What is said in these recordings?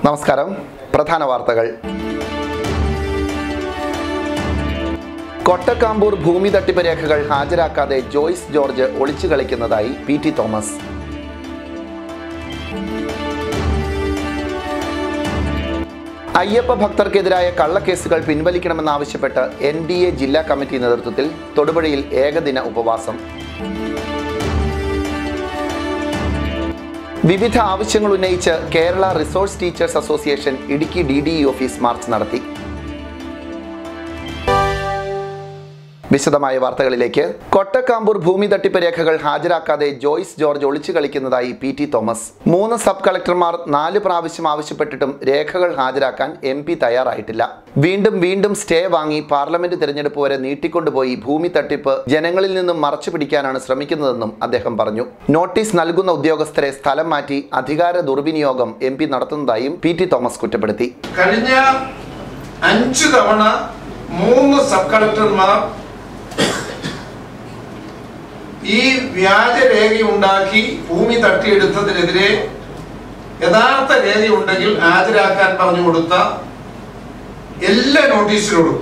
നമസ്കാരം. പ്രധാന വാർത്തകൾ. കൊട്ടക്കാമ്പൂർ ഭൂമി തട്ടിപ്പ് രേഖകൾ ഹാജരാക്കാതെ ജോയ്സ് ജോർജ് ഒളിച്ചു കളിക്കുന്നതായി പി.ടി. തോമസ്. അയ്യപ്പ ഭക്തർക്കെതിരായ കള്ളക്കേസുകൾ പിൻവലിക്കണമെന്നാവശ്യപ്പെട്ട് NDA ജില്ലാ കമ്മിറ്റി നേതൃത്വത്തിൽ തൊടുപുഴയിൽ ഏകദിന ഉപവാസം. വിവിധ ആവശ്യങ്ങൾ ഉന്നയിച്ച് Kerala resource teachers association Idukki DDE office march നടത്തി. വിശദമായ വാർത്തകളിലേക്ക്. കൊട്ടക്കാമ്പൂർ ഭൂമി തട്ടിപ്പ് രേഖകൾ ഹാജരാക്കാതെ ജോയ്സ് ജോർജ് ഒളിച്ചു കളിക്കുന്നതായി P.T. തോമസ്. 3 സബ് കളക്ടർമാർ 4 പ്രാവശ്യം ആവശ്യപ്പെട്ടിട്ടും രേഖകൾ ഹാജരാക്കാൻ MP തയ്യാറായിട്ടില്ല. വീണ്ടും സ്റ്റേ വാങ്ങി പാർലമെന്റ് തിരഞ്ഞെടുപ്പ് വരെ നീട്ടിക്കൊണ്ടുപോയി ഭൂമി തട്ടിപ്പ് ജനങ്ങളിൽ നിന്നും മറച്ചു പിടിക്കാനാണ് ശ്രമിക്കുന്നതെന്നും അദ്ദേഹം പറഞ്ഞു. നോട്ടീസ് നൽകുന്ന ഉദ്യോഗസ്ഥരെ സ്ഥലം മാറ്റി അധികാര ദുർവിനിയോഗം MP നടത്തുന്നതായും P.T. തോമസ് കുറ്റപ്പെടുത്തി. കഴിഞ്ഞ 5 തവണ 3 സബ് കളക്ടർമാർ ഈ വ്യാജരേഖയുണ്ടാക്കി ഭൂമി തട്ടിയെടുത്തതിനെതിരെ യഥാർത്ഥ രേഖയുണ്ടെങ്കിൽ ഹാജരാക്കാൻ പറഞ്ഞു കൊടുത്ത എല്ലാ നോട്ടീസിനോടും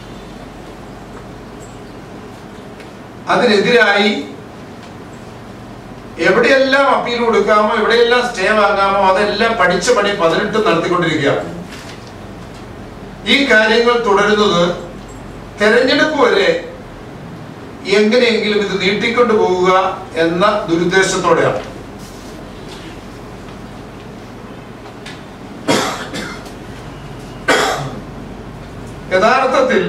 അതിനെതിരായി എവിടെയെല്ലാം അപ്പീൽ കൊടുക്കാമോ, എവിടെയെല്ലാം സ്റ്റേ വാങ്ങാമോ അതെല്ലാം പഠിച്ച പണി 18 നടത്തിക്കൊണ്ടിരിക്കുകയാണ്. ഈ കാര്യങ്ങൾ തുടരുന്നത് തെരഞ്ഞെടുപ്പ് വരെ എങ്ങനെയെങ്കിലും ഇത് നീട്ടിക്കൊണ്ടു പോവുക എന്ന ദുരുദ്ദേശത്തോടെയാണ്. യഥാർത്ഥത്തിൽ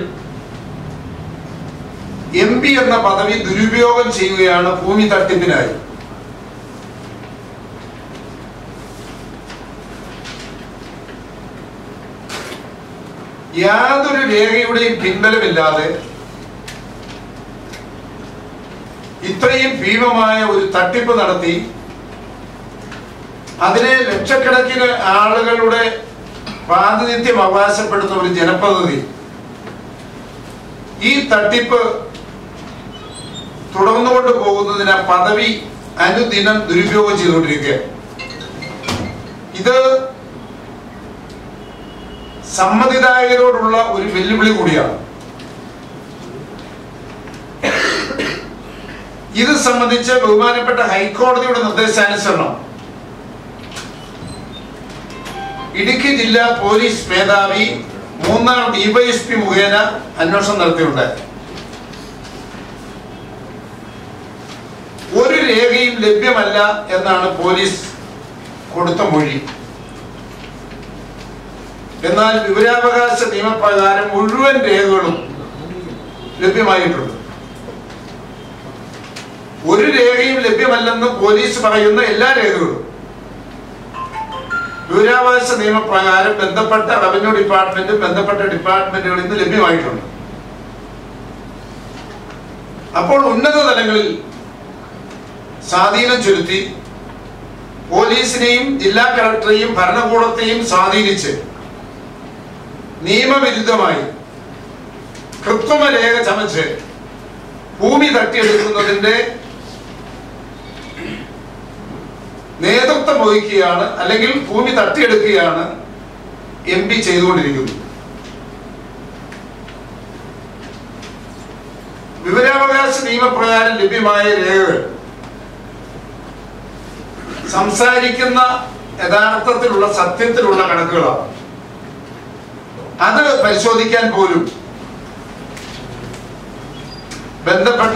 MP എന്ന പദവി ദുരുപയോഗം ചെയ്യുകയാണ് ഭൂമി തട്ടിപ്പിനായി. യാതൊരു രേഖയുടെയും പിൻബലമില്ലാതെ ഇത്രയും ഭീമമായ ഒരു തട്ടിപ്പ് നടത്തി അതിനെ ലക്ഷക്കണക്കിന് ആളുകളുടെ പ്രാതിനിധ്യം അവകാശപ്പെടുന്ന ഒരു ജനപ്രതിനിധി ഈ തട്ടിപ്പ് തുടർന്നുകൊണ്ട് പോകുന്നതിന് പദവി അനുദിനം ദുരുപയോഗം ചെയ്തുകൊണ്ടിരിക്കുക. ഇത് സമ്മതിദായകരോടുള്ള ഒരു വെല്ലുവിളി കൂടിയാണ്. ഇത് സംബന്ധിച്ച് ബഹുമാനപ്പെട്ട ഹൈക്കോടതിയുടെ നിർദ്ദേശാനുസരണം ഇടുക്കി ജില്ലാ പോലീസ് മേധാവി 3ാം DYSP മുഖേന അന്വേഷണം നടത്തിയിട്ടുണ്ട്. ഒരു രേഖയും ലഭ്യമല്ല എന്നാണ് പോലീസ് കൊടുത്ത മൊഴി. എന്നാൽ വിവരാവകാശ നിയമപ്രകാരം മുഴുവൻ രേഖകളും ലഭ്യമായിട്ടുണ്ട്. ഒരു രേഖയും ലഭ്യമല്ലെന്ന് പോലീസ് പറയുന്ന എല്ലാ രേഖകളും വിവരാവകാശ നിയമപ്രകാരം ബന്ധപ്പെട്ട റവന്യൂ ഡിപ്പാർട്ട്മെന്റും ബന്ധപ്പെട്ട ഡിപ്പാർട്ട്മെന്റുകളിൽ നിന്ന് ലഭ്യമായിട്ടുണ്ട്. അപ്പോൾ ഉന്നത തലങ്ങളിൽ സ്വാധീനം ചെലുത്തി പോലീസിനെയും ജില്ലാ കളക്ടറെയും ഭരണകൂടത്തെയും സ്വാധീനിച്ച് നിയമവിരുദ്ധമായി കൃത്രിമ രേഖ ചമച്ച് ഭൂമി തട്ടിയെടുക്കുന്നതിന്റെ നേതൃത്വം വഹിക്കുകയാണ്, അല്ലെങ്കിൽ ഭൂമി തട്ടിയെടുക്കുകയാണ് MP ചെയ്തുകൊണ്ടിരിക്കുന്നത്. വിവരാവകാശ നിയമപ്രകാരം ലഭ്യമായ രേഖകൾ സംസാരിക്കുന്ന യഥാർത്ഥത്തിലുള്ള സത്യത്തിലുള്ള കണക്കുകളാണ്. അത് പരിശോധിക്കാൻ പോലും ബന്ധപ്പെട്ട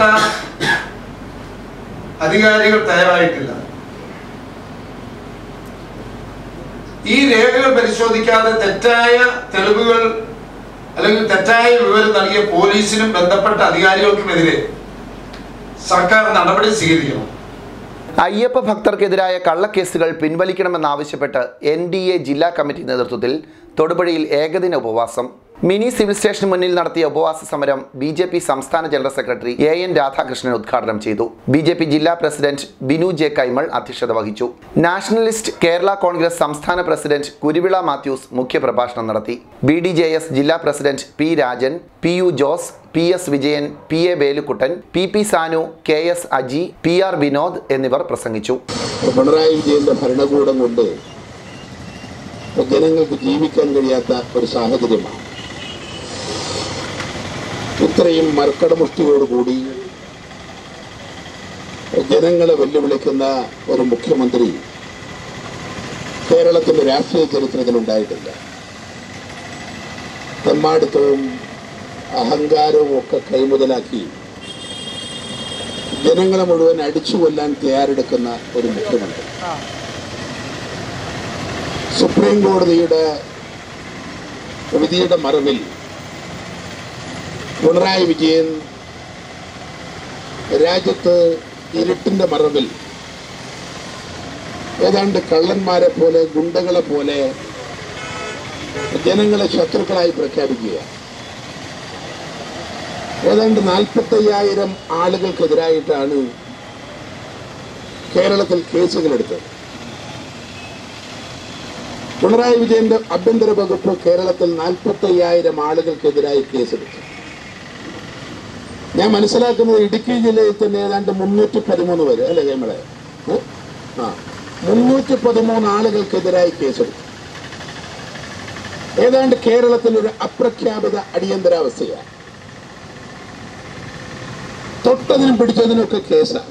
അധികാരികൾ തയ്യാറായിട്ടില്ല. ഈ രേഖകൾ പരിശോധിക്കാതെ തെറ്റായ തെളിവുകൾ അല്ലെങ്കിൽ തെറ്റായ വിവരം നൽകിയ പോലീസിനും ബന്ധപ്പെട്ട അധികാരികൾക്കുമെതിരെ സർക്കാർ നടപടി സ്വീകരിക്കണം. അയ്യപ്പ ഭക്തർക്കെതിരായ കള്ളക്കേസുകൾ പിൻവലിക്കണമെന്നാവശ്യപ്പെട്ട് NDA ജില്ലാ കമ്മിറ്റി നേതൃത്വത്തിൽ തൊടുപുഴയിൽ ഏകദിന ഉപവാസം. മിനി സിവിൽ സ്റ്റേഷന് മുന്നിൽ നടത്തിയ ഉപവാസ സമരം BJP സംസ്ഥാന ജനറൽ സെക്രട്ടറി AN രാധാകൃഷ്ണൻ ഉദ്ഘാടനം ചെയ്തു. BJP ജില്ലാ പ്രസിഡന്റ് ബിനു ജെ കൈമൾ അധ്യക്ഷത വഹിച്ചു. നാഷണലിസ്റ്റ് കേരള കോൺഗ്രസ് സംസ്ഥാന പ്രസിഡന്റ് കുരുവിള മാത്യൂസ് മുഖ്യപ്രഭാഷണം നടത്തി. BDJS ജില്ലാ president P Rajan, PU Jose, PS Vijayan, PA Velukkuttan, PP Sanu, KS Aji, PR Vinod എന്നിവർ പ്രസംഗിച്ചു. പിണറായി വിജയന്റെ ഭരണകൂടം കൊണ്ട് ജനങ്ങൾക്ക് ജീവിക്കാൻ കഴിയാത്ത ഒരു സാഹചര്യമാണ്. ഇത്രയും മർക്കടമുഷ്ടിയോടുകൂടി ജനങ്ങളെ വെല്ലുവിളിക്കുന്ന ഒരു മുഖ്യമന്ത്രി കേരളത്തിന്റെ രാഷ്ട്രീയ ചരിത്രത്തിലുണ്ടായിട്ടില്ല. തെമ്മാടിത്തവും അഹങ്കാരവും ഒക്കെ കൈമുതലാക്കി ജനങ്ങളെ മുഴുവൻ അടിച്ചു കൊല്ലാൻ തയ്യാറെടുക്കുന്ന ഒരു മുഖ്യമന്ത്രി. സുപ്രീം കോടതിയുടെ വിധിയുടെ മറവിൽ പിണറായി വിജയൻ രാജ്യത്ത് ഇരുട്ടിന്റെ മറവിൽ ഏതാണ്ട് കള്ളന്മാരെ പോലെ ഗുണ്ടകളെ പോലെ ജനങ്ങളെ ശത്രുക്കളായി പ്രഖ്യാപിക്കുക. ഏതാണ്ട് 45,000 ആളുകൾക്കെതിരായിട്ടാണ് കേരളത്തിൽ കേസുകളെടുത്തത്. പിണറായി വിജയന്റെ ആഭ്യന്തര വകുപ്പ് കേരളത്തിൽ 45,000 ആളുകൾക്കെതിരായി കേസെടുത്തു. ഞാൻ മനസ്സിലാക്കുന്നത് ഇടുക്കി ജില്ലയിൽ തന്നെ ഏതാണ്ട് 313 പേര് അല്ലെ നമ്മളെ 313 ആളുകൾക്കെതിരായി കേസെടുത്തു. ഏതാണ്ട് കേരളത്തിൽ ഒരു അപ്രഖ്യാപിത അടിയന്തരാവസ്ഥയാണ്. തൊട്ടതിനും പിടിച്ചതിനൊക്കെ കേസാണ്.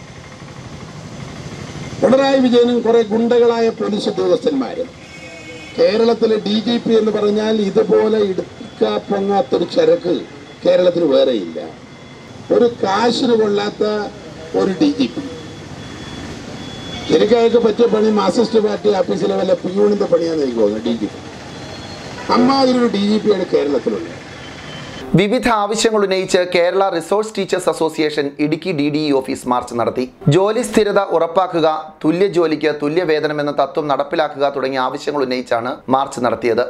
പിണറായി വിജയനും കുറെ ഗുണ്ടകളായ പോലീസ് ഉദ്യോഗസ്ഥന്മാരും കേരളത്തിലെ DGP എന്ന് പറഞ്ഞാൽ ഇതുപോലെ ഇടുക്കാ പൊങ്ങാത്തൊരു ചരക്ക് കേരളത്തിൽ വേറെയില്ല. ഒരു കാശിന് കൊള്ളാത്ത ഒരു DGP. ശരിക്കും പറ്റിയ പണി മാർക്സിസ്റ്റ് പാർട്ടി ഓഫീസിലെ വല്ല പിയൂണിന്റെ പണിയാന്ന് എനിക്ക് തോന്നുന്നു. DGP അമ്മാതിരി DGP ആണ് കേരളത്തിലുള്ളത്. വിവിധ ആവശ്യങ്ങൾ ഉന്നയിച്ച് Kerala resource teachers association Idukki DDE office march നടത്തി. ജോലി സ്ഥിരത ഉറപ്പാക്കുക, തുല്യ ജോലിക്ക് തുല്യ വേതനം എന്ന തത്വം നടപ്പിലാക്കുക തുടങ്ങിയ ആവശ്യങ്ങൾ ഉന്നയിച്ചാണ് മാർച്ച് നടത്തിയത്.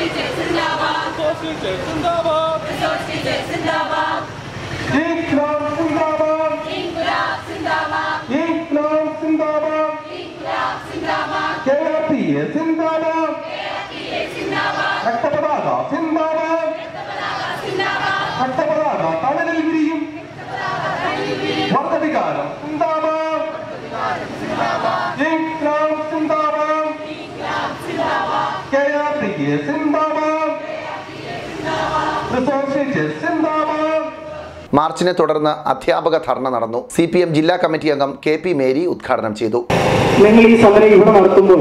മാർച്ചിനെ തുടർന്ന് അധ്യാപക ധർണ നടന്നു. CPM ജില്ലാ കമ്മിറ്റി അംഗം KP മേരി ഉദ്ഘാടനം ചെയ്തു. നിങ്ങൾ ഈ സമരം ഇവിടെ നടത്തുമ്പോൾ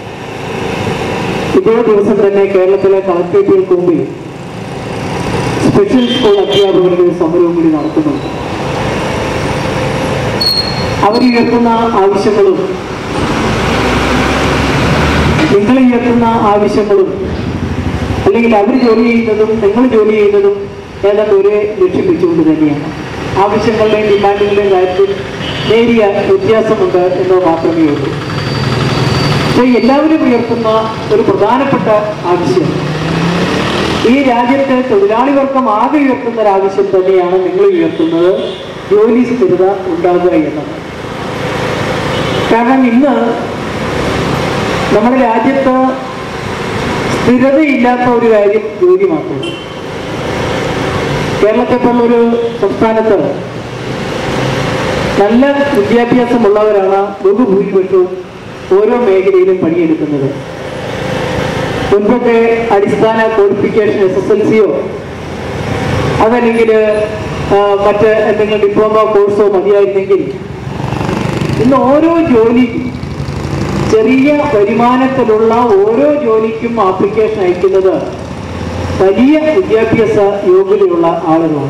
ഇതേ ദിവസം തന്നെ കേരളത്തിലെ കളക്ടറേറ്റുകൾക്ക് മുമ്പിൽ സ്പെഷ്യൽ സ്കൂൾ അധ്യാപകരുടെ സമരവും കൂടി നടത്തുന്നുണ്ട്. അവരുയർത്തുന്ന ആവശ്യങ്ങളും നിങ്ങൾ ഉയർത്തുന്ന ആവശ്യങ്ങളും അല്ലെങ്കിൽ അവർ ജോലി ചെയ്യുന്നതും നിങ്ങൾ ജോലി ചെയ്യുന്നതും ഏതാണ്ട് ഒരേ ലക്ഷ്യം വെച്ചുകൊണ്ട് തന്നെയാണ്. ആവശ്യങ്ങളുടെയും ഡിമാൻഡുകളുടെയും കാര്യത്തിൽ നേരിയ വ്യത്യാസമുണ്ട് എന്ന് മാത്രമേ ഉള്ളൂ. പക്ഷേ എല്ലാവരും ഉയർത്തുന്ന ഒരു പ്രധാനപ്പെട്ട ആവശ്യം, ഈ രാജ്യത്തെ തൊഴിലാളി വർഗം ആകെ ഉയർത്തുന്ന ഒരാവശ്യം തന്നെയാണ് നിങ്ങൾ ഉയർത്തുന്നത്, ജോലി സ്ഥിരത ഉണ്ടാകുക എന്നത്. കാരണം ഇന്ന് നമ്മുടെ രാജ്യത്ത് സ്ഥിരതയില്ലാത്ത ഒരു കാര്യം ജോലി മാത്രമേ. കേരളത്തെ പോലൊരു സംസ്ഥാനത്ത് നല്ല വിദ്യാഭ്യാസമുള്ളവരാണ് ബഹുഭൂരിപക്ഷവും ഓരോ മേഖലയിലും പണിയെടുക്കുന്നത്. മുൻപൊക്കെ അടിസ്ഥാന ക്വാളിഫിക്കേഷൻ SSLCയോ അതല്ലെങ്കിൽ മറ്റ് എന്തെങ്കിലും ഡിപ്ലോമ കോഴ്സോ മതിയായിരുന്നെങ്കിൽ ഇന്ന് ഓരോ ജോലി, ചെറിയ വരുമാനത്തിലുള്ള ഓരോ ജോലിക്കും ആപ്ലിക്കേഷൻ അയക്കുന്നത് വലിയ വിദ്യാഭ്യാസ യോഗ്യതയുള്ള ആളുകളാണ്.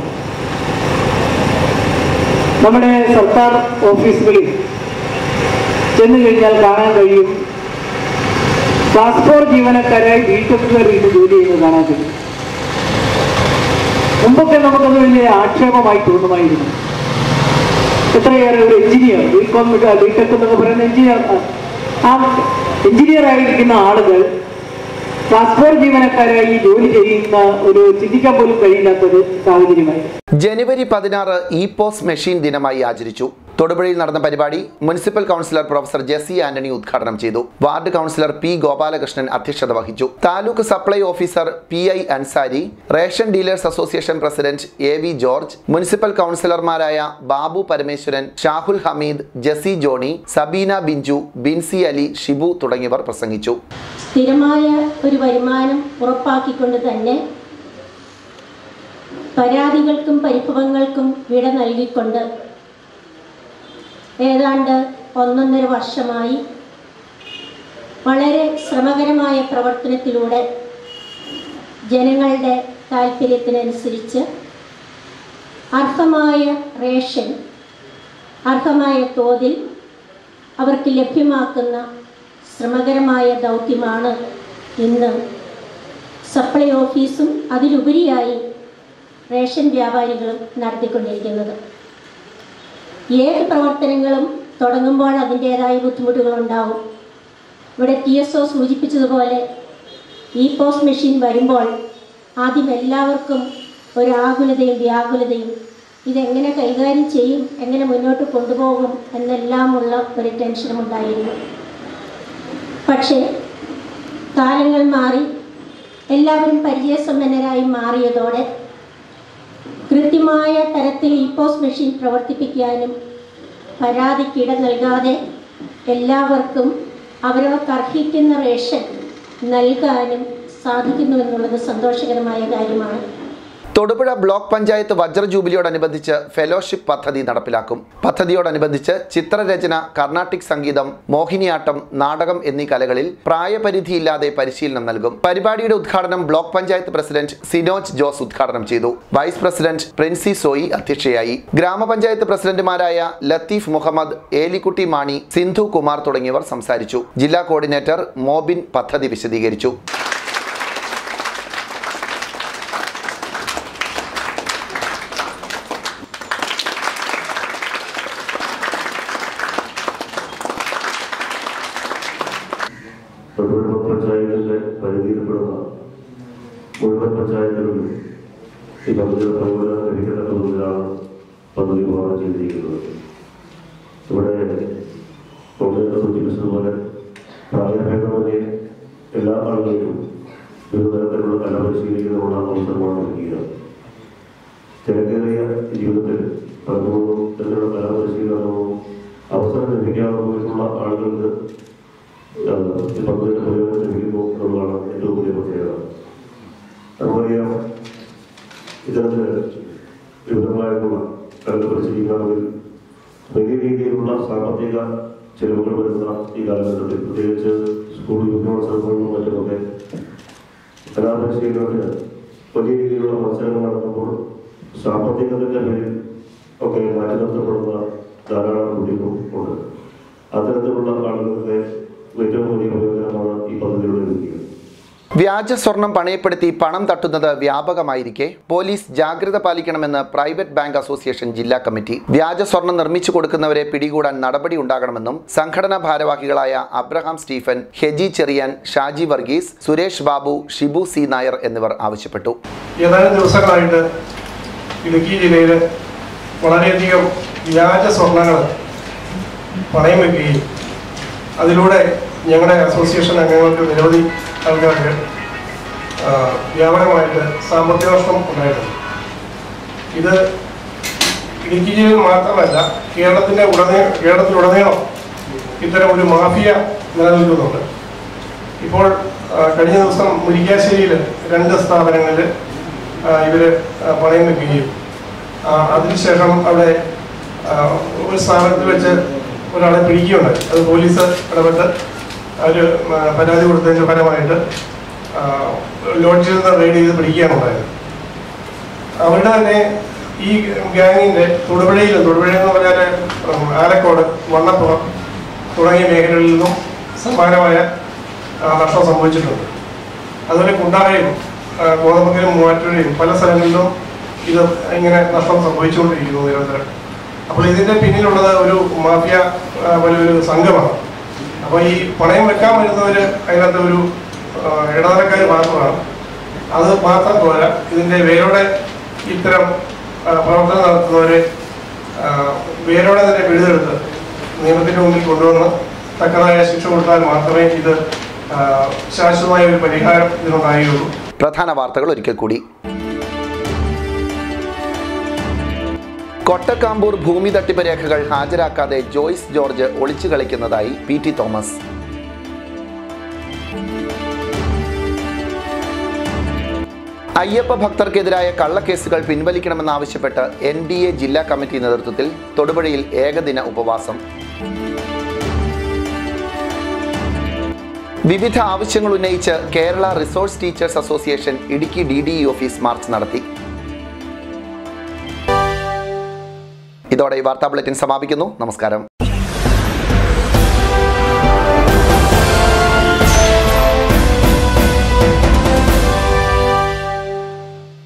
നമ്മുടെ സർക്കാർ ഓഫീസുകളിൽ ചെന്നു കഴിഞ്ഞാൽ കാണാൻ കഴിയും, ക്ലാസ് 4 ജീവനക്കാരായി വീട്ടുകാർ ഇത് ജോലി ചെയ്യുന്നത് കാണാൻ കഴിയും. മുമ്പൊക്കെ നമുക്കത് വലിയ ആക്ഷേപമായി തോന്നുമായിരുന്നു. എത്രയേറെ ഒരു എഞ്ചിനീയർ, BCom BTech എന്നൊക്കെ പറയുന്ന എഞ്ചിനീയർ ആയിരിക്കുന്ന ആളുകൾ ക്ലാസ് 4 ജീവനക്കാരായി ജോലി ചെയ്യുന്ന ഒരു ചിന്തിക്കാൻ പോലും കഴിയില്ലാത്തൊരു സാഹചര്യമായി. ജനുവരി 16 ഇ-പോസ് മെഷീൻ ദിനമായി ആചരിച്ചു. തൊടുപുഴയിൽ നടന്ന പരിപാടി municipal councillor professor Jessy Antony ഉദ്ഘാടനം ചെയ്തു. വാർഡ് കൗൺസിലർ P ഗോപാലകൃഷ്ണൻ അധ്യക്ഷത വഹിച്ചു. Taluk supply officer PI Ansari, ration dealers association president AV George, municipal കൗൺസിലർമാരായ ബാബു പരമേശ്വരൻ, ഷാഹുൽ ഹമീദ്, ജെസി ജോണി, സബീന ബിഞ്ചു, ബിൻസി അലി, ഷിബു തുടങ്ങിയവർ പ്രസംഗിച്ചു. സ്ഥിരമായ ഒരു വരുമാനം ഉറപ്പാക്കിക്കൊണ്ട് തന്നെ പരാതികൾക്കും പരിഭവങ്ങൾക്കും വിട നൽകിക്കൊണ്ട് ഏതാണ്ട് 1.5 വർഷമായി വളരെ ശ്രമകരമായ പ്രവർത്തനത്തിലൂടെ ജനങ്ങളുടെ താല്പര്യത്തിനനുസരിച്ച് അർഹമായ റേഷൻ അർഹമായ തോതിൽ അവർക്ക് ലഭ്യമാക്കുന്ന ശ്രമകരമായ ദൗത്യമാണ് ഇന്ന് സപ്ലൈ ഓഫീസും അതിലുപരിയായി റേഷൻ വ്യാപാരികളും നടത്തിക്കൊണ്ടിരിക്കുന്നത്. ഏത് പ്രവർത്തനങ്ങളും തുടങ്ങുമ്പോൾ അതിൻ്റേതായ ബുദ്ധിമുട്ടുകളുണ്ടാവും. ഇവിടെ TSO സൂചിപ്പിച്ചതുപോലെ പോസ്റ്റ് മെഷീൻ വരുമ്പോൾ ആദ്യം എല്ലാവർക്കും ഒരു ആകുലതയും വ്യാകുലതയും, ഇതെങ്ങനെ കൈകാര്യം ചെയ്യും, എങ്ങനെ മുന്നോട്ട് കൊണ്ടുപോകും എന്നെല്ലാമുള്ള ഒരു ടെൻഷനും ഉണ്ടായിരുന്നു. പക്ഷേ കാലങ്ങൾ മാറി എല്ലാവരും പരിചയസമ്പന്നരായി മാറിയതോടെ കൃത്യമായ തരത്തിൽ പോസ്റ്റ് മെഷീൻ പ്രവർത്തിപ്പിക്കാനും പരാതിക്കിട നൽകാതെ എല്ലാവർക്കും അവരവർക്ക് അർഹിക്കുന്ന റേഷൻ നൽകാനും സാധിക്കുന്നു എന്നുള്ളത് സന്തോഷകരമായ കാര്യമാണ്. തൊടുപുഴ ബ്ലോക്ക് പഞ്ചായത്ത് വജ്ര ജൂബിലിയോടനുബന്ധിച്ച് ഫെലോഷിപ്പ് പദ്ധതി നടപ്പിലാക്കും. പദ്ധതിയോടനുബന്ധിച്ച് ചിത്രരചന, കർണാട്ടിക് സംഗീതം, മോഹിനിയാട്ടം, നാടകം എന്നീ കലകളിൽ പ്രായപരിധിയില്ലാതെ പരിശീലനം നൽകും. പരിപാടിയുടെ ഉദ്ഘാടനം ബ്ലോക്ക് പഞ്ചായത്ത് പ്രസിഡന്റ് സിനോജ് ജോസ് ഉദ്ഘാടനം ചെയ്തു. വൈസ് പ്രസിഡന്റ് പ്രിൻസി സോയി അധ്യക്ഷയായി. ഗ്രാമപഞ്ചായത്ത് പ്രസിഡന്റുമാരായ ലത്തീഫ് മുഹമ്മദ്, ഏലിക്കുട്ടി മാണി, സിന്ധു കുമാർ തുടങ്ങിയവർ സംസാരിച്ചു. ജില്ലാ കോർഡിനേറ്റർ മോബിൻ പദ്ധതി വിശദീകരിച്ചു. തൊടുപുഴ പഞ്ചായത്തിൻ്റെ പരിധിയിൽപ്പെടുന്ന മുഴുവൻ പഞ്ചായത്തുകളിലും ഈ പദ്ധതിയുടെ പ്രയോജനം ലഭിക്കുന്ന തോതിലാണ് പദ്ധതി വിഭാവനം ചെയ്തിരിക്കുന്നത്. ഇവിടെ കോൺഗ്രസ് സൂചിപ്പിച്ചതുപോലെ പ്രായഭേദമന്യേ എല്ലാ ആളുകൾക്കും വിവിധ തരത്തിലുള്ള കല പരിശീലിക്കുന്നതിനുള്ള അവസരമാണ് നൽകിയത്. തിരക്കേറിയ ജീവിതത്തിൽ പലപ്പോഴും ഇതിനുള്ള കല പരിശീലനവും അവസരം ലഭിക്കാതെ പോയിട്ടുള്ള ആളുകൾക്ക് പദ്ധതിയുടെ പ്രയോജനം ലഭിക്കുന്നു എന്നുള്ളതാണ് ഏറ്റവും വലിയ പ്രത്യേകത. നമുക്കറിയാം, ഇത്തരത്തിൽ വിവിധങ്ങളായിട്ടുള്ള കല പരിശീലിക്കണമെങ്കിൽ വലിയ രീതിയിലുള്ള സാമ്പത്തിക ചെലവുകൾ വരുന്ന ഈ കാലഘട്ടത്തിൽ, പ്രത്യേകിച്ച് സ്കൂൾ യുവജനോത്സവങ്ങളിലും മറ്റുമൊക്കെ കലാപരിശീലനത്തിന് വലിയ രീതിയിലുള്ള മത്സരങ്ങൾ നടത്തുമ്പോൾ സാമ്പത്തികത്തിൻ്റെ പേരിൽ ഒക്കെ മാറ്റി നിർത്തപ്പെടുന്ന ധാരാളം കുട്ടികളും ഉണ്ട്. അത്തരത്തിലുള്ള ആളുകൾക്ക് ഏറ്റവും വലിയ പ്രയോജനമാണ് ഈ പദ്ധതിയുടെ ലഭിക്കുന്നത്. വ്യാജ സ്വർണം പണയപ്പെടുത്തി പണം തട്ടുന്നത് വ്യാപകമായിരിക്കെ പോലീസ് ജാഗ്രത പാലിക്കണമെന്ന് പ്രൈവറ്റ് ബാങ്ക് അസോസിയേഷൻ ജില്ലാ കമ്മിറ്റി. വ്യാജ സ്വർണം നിർമ്മിച്ചു കൊടുക്കുന്നവരെ പിടികൂടാൻ നടപടി ഉണ്ടാകണമെന്നും സംഘടനാ ഭാരവാഹികളായ അബ്രഹാം സ്റ്റീഫൻ, ഹെജി ചെറിയാൻ, ഷാജി വർഗീസ്, സുരേഷ് ബാബു, ഷിബു സി നായർ എന്നിവർ ആവശ്യപ്പെട്ടു. ഏതാനും ദിവസങ്ങളായിട്ട് ഇടുക്കി ജില്ലയിൽ വളരെയധികം വ്യാജ സ്വർണ്ണങ്ങൾ പണയം വയ്ക്കുകയും അതിലൂടെ ഞങ്ങളുടെ അസോസിയേഷൻ അംഗങ്ങൾക്ക് നിരവധി ആൾക്കാർക്ക് വ്യാപകമായിട്ട് സാമ്പത്തിക നഷ്ടം ഉണ്ടായിട്ടുണ്ട്. ഇത് ഇടുക്കി ജില്ലയിൽ മാത്രമല്ല, കേരളത്തിലുടനീളം ഇത്തരം ഒരു മാഫിയ നിലനിൽക്കുന്നുണ്ട്. ഇപ്പോൾ കഴിഞ്ഞ ദിവസം മുരിക്കാശ്ശേരിയിൽ 2 സ്ഥാപനങ്ങളിൽ ഇവർ പണയം വയ്ക്കുകയും അതിനുശേഷം അവിടെ ഒരു സ്ഥാപനത്തിൽ വെച്ച് ഒരാളെ പിടിക്കുകയുണ്ടായി. അത് പോലീസ് ഇടപെട്ട് അവർ പരാതി കൊടുത്തതിൻ്റെ ഫലമായിട്ട് ലോഡ്ജിൽ നിന്ന് റെയ്ഡ് ചെയ്ത് പിടിക്കുകയാണുണ്ടായത്. അവരുടെ തന്നെ ഈ ഗ്യാങ്ങിൻ്റെ തൊടുപുഴയെന്ന് പറഞ്ഞാൽ ആലക്കോട്, വണ്ണപ്പുറം തുടങ്ങിയ മേഖലകളിൽ നിന്നും സമാനമായ നഷ്ടം സംഭവിച്ചിട്ടുണ്ട്. അതുപോലെ കുണ്ടാറയും കോതമംഗലം, മൂവാറ്റുപുഴയും പല സ്ഥലങ്ങളിലും ഇത് ഇങ്ങനെ നഷ്ടം സംഭവിച്ചുകൊണ്ടിരിക്കുന്നു നിരന്തരം. അപ്പോൾ ഇതിൻ്റെ പിന്നിലുള്ളത് ഒരു മാഫിയ പോലൊരു സംഘമാണ്. അപ്പോൾ ഈ പണയം വെക്കാൻ വരുന്നവർ അതിനകത്ത് ഒരു ഇടനിലക്കാർ മാത്രമാണ്. അത് മാത്രം പോരാ, ഇതിൻ്റെ വേരോടെ ഇത്തരം പ്രവർത്തനം നടത്തുന്നവരെ വേരോടെ തന്നെ പിടിച്ചെടുത്ത് നിയമത്തിൻ്റെ മുമ്പിൽ കൊണ്ടുവന്ന് തക്കതായ ശിക്ഷ കൊടുത്താൽ മാത്രമേ ഇത് ശാശ്വതമായ ഒരു പരിഹാരം ഇതിനുണ്ടായുള്ളൂ. പ്രധാന വാർത്തകൾ ഒരിക്കൽ കൂടി. കൊട്ടക്കാമ്പൂർ ഭൂമി തട്ടിപ്പ് രേഖകൾ ഹാജരാക്കാതെ ജോയ്സ് ജോർജ് ഒളിച്ചു കളിക്കുന്നതായി PT തോമസ്. അയ്യപ്പ ഭക്തർക്കെതിരായ കള്ളക്കേസുകൾ പിൻവലിക്കണമെന്നാവശ്യപ്പെട്ട് NDA ജില്ലാ കമ്മിറ്റി നേതൃത്വത്തിൽ തൊടുപുഴയിൽ ഏകദിന ഉപവാസം. വിവിധ ആവശ്യങ്ങൾ ഉന്നയിച്ച് Kerala resource teachers association Idukki DDE office march നടത്തി. ഇതോടെ ഈ വാർത്താ ബുള്ളറ്റിൻ സമാപിക്കുന്നു. നമസ്കാരം.